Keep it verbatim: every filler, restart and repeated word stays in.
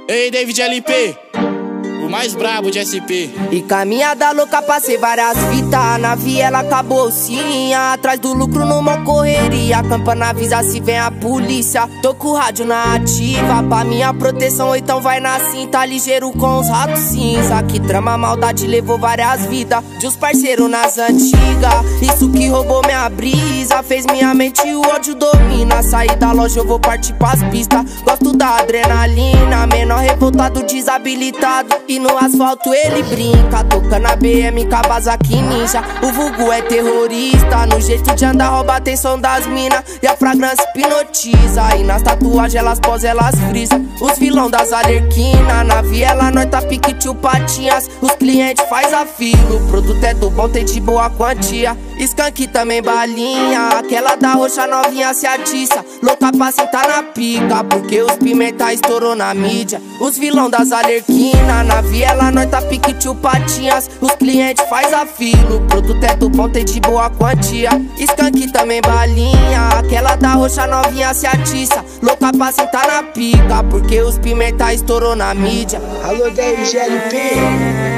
Ei, David L P, o mais brabo de S P. E caminhada louca, passei várias fitas. Na viela acabou sim, atrás do lucro numa correria. Campana avisa se vem a polícia. Tô com o rádio na ativa, pra minha proteção, então vai na cinta. Ligeiro com os ratos cinza, que trama maldade levou várias vidas de uns parceiros nas antigas. Isso que roubou minha brisa, fez minha mente e o ódio domina. Saí da loja, eu vou partir pras pistas. Gosto da adrenalina, menor revoltado, desabilitado. E no asfalto ele brinca, tocando a B M Kawasaki Ninja. O vulgo é terrorista, no jeito de andar rouba a atenção das mina. E a fragrância hipnotiza, e nas tatuagens elas posam, elas frisa. Os vilão das alerquina, na viela nós tá pique tio Patinhas. Os clientes faz a fila, o produto é do bom, tem de boa quantia. Skunk também balinha, aquela da roxa novinha se atiça. Louca pra sentar na pica, porque os pimenta estourou na mídia. Os vilão das alerquina, na viela nós tá pique tio Patinhas. Os clientes faz a fila, o produto é do bom, tem de boa quantia. Skunk também balinha, aquela da roxa novinha se atiça. Louca pra sentar na pica, porque os pimenta estourou na mídia. Alô, David L P.